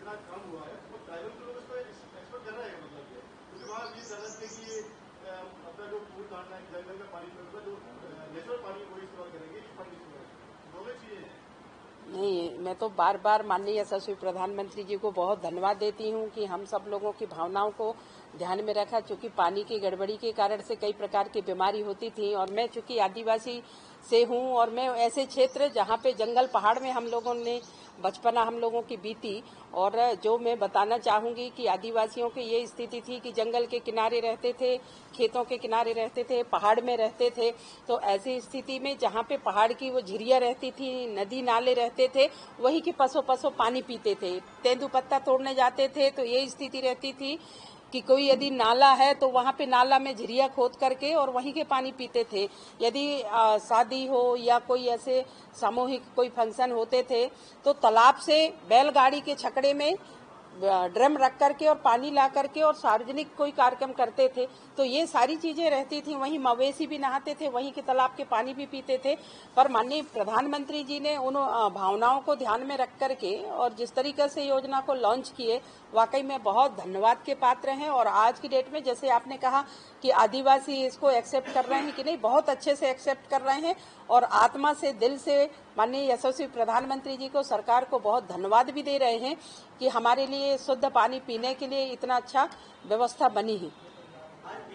जितना कम हुआ है वो ट्राइबल के लोग इसको एक्सपेक्ट कर रहे हैं, मतलब ये क्योंकि वहाँ भी जरूरत है कि अपना जो फूड काटना है, जंगल का पानी, जो नेचुरल पानी वो इस्तेमाल करेंगे, इस पानी इस्तेमाल दोनों चीजें हैं। नहीं, मैं तो बार बार माननीय यशस्वी प्रधानमंत्री जी को बहुत धन्यवाद देती हूँ कि हम सब लोगों की भावनाओं को ध्यान में रखा, चूंकि पानी की गड़बड़ी के कारण से कई प्रकार की बीमारी होती थी। और मैं चूंकि आदिवासी से हूँ और मैं ऐसे क्षेत्र जहाँ पे जंगल पहाड़ में हम लोगों ने बचपना हम लोगों की बीती, और जो मैं बताना चाहूंगी कि आदिवासियों की ये स्थिति थी कि जंगल के किनारे रहते थे, खेतों के किनारे रहते थे, पहाड़ में रहते थे। तो ऐसी स्थिति में जहाँ पे पहाड़ की वो झिरिया रहती थी, नदी नाले रहते थे, वहीं के पसो पानी पीते थे। तेंदुपत्ता तोड़ने जाते थे तो ये स्थिति रहती थी कि कोई यदि नाला है तो वहाँ पे नाला में झिरिया खोद करके और वहीं के पानी पीते थे। यदि शादी हो या कोई ऐसे सामूहिक कोई फंक्शन होते थे तो तालाब से बैलगाड़ी के छकड़े में ड्रम रख करके और पानी ला करके और सार्वजनिक कोई कार्यक्रम करते थे। तो ये सारी चीजें रहती थी। वहीं मवेशी भी नहाते थे, वहीं के तालाब के पानी भी पीते थे। पर माननीय प्रधानमंत्री जी ने उन भावनाओं को ध्यान में रख करके और जिस तरीके से योजना को लॉन्च किए, वाकई में बहुत धन्यवाद के पात्र हैं। और आज की डेट में जैसे आपने कहा कि आदिवासी इसको एक्सेप्ट कर रहे हैं कि नहीं, बहुत अच्छे से एक्सेप्ट कर रहे हैं और आत्मा से, दिल से माननीय यशस्वी प्रधानमंत्री जी को, सरकार को बहुत धन्यवाद भी दे रहे हैं कि हमारे लिए शुद्ध पानी पीने के लिए इतना अच्छा व्यवस्था बनी है।